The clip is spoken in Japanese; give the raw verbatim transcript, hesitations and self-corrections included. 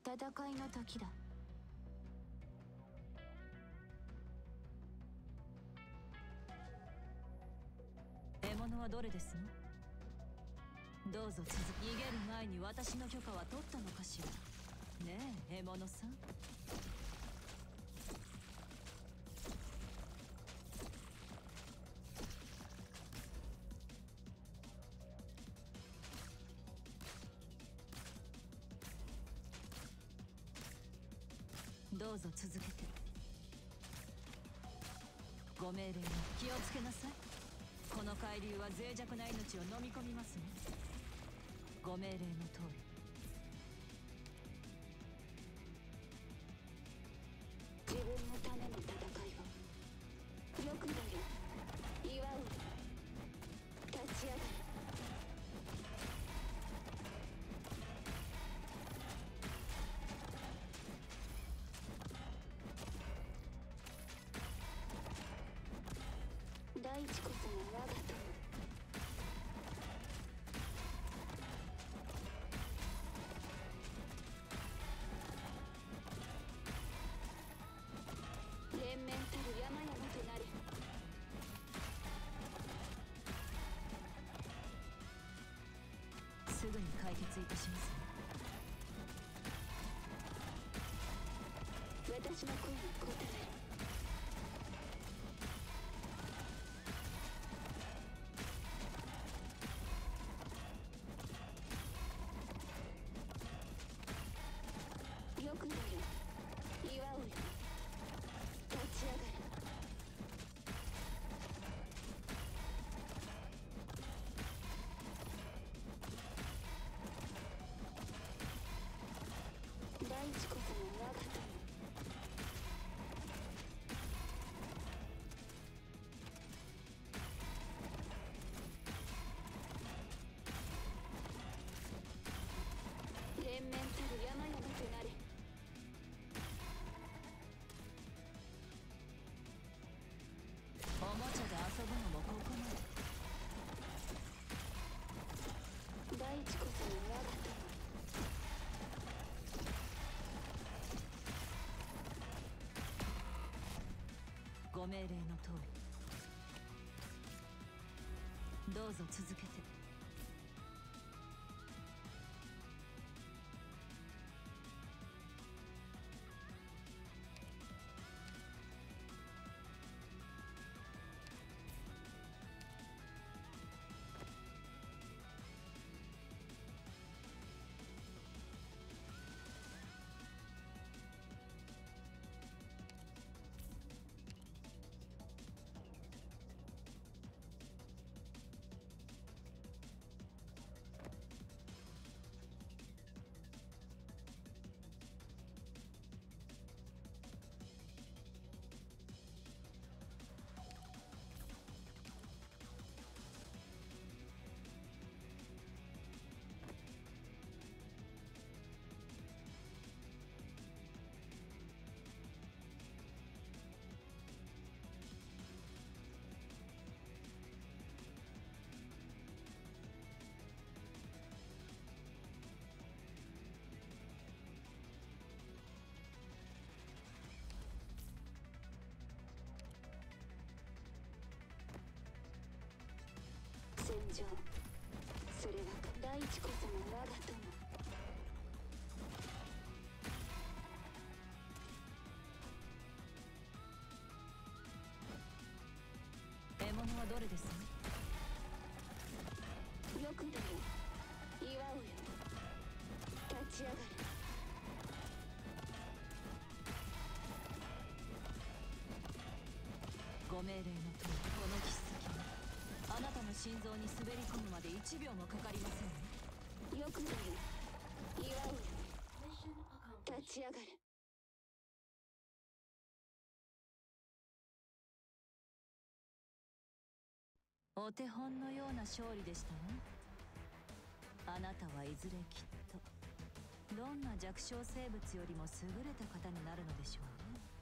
戦いの時だ。 獲物はどれですの？どうぞ続き。逃げる前に私の許可は取ったのかしら。ねえ獲物さん。どうぞ続けて。ご命令に気をつけなさい。この海流は脆弱な命を飲み込みますね。ご命令の通り。 自分のための戦いを。よくだよ。祝う。立ち上がる。大地こそが我が友。連綿たる山々となり。 すぐに解決いたしますね。 私の声に応え。よくだよ。祝うよ。立ち上がる。大地こそが我が友。連綿たる山々となれ。 おもちゃで遊ぶのもここまで。 大地こそが我が友。 ご命令の通り。どうぞ続けて。戦場。それは大地こそが我が友。 獲物はどれです？ よくだよ。祝うよ。立ち上がる。 ご命令の通り。この切っ先はあなたの心臓に滑り込むまでいちびょうもかかりませんね。 よくだよ。祝うよ。立ち上がる。 お手本のような勝利でしたね。あなたはいずれきっとどんな弱小生物よりも優れた方になるのでしょうね。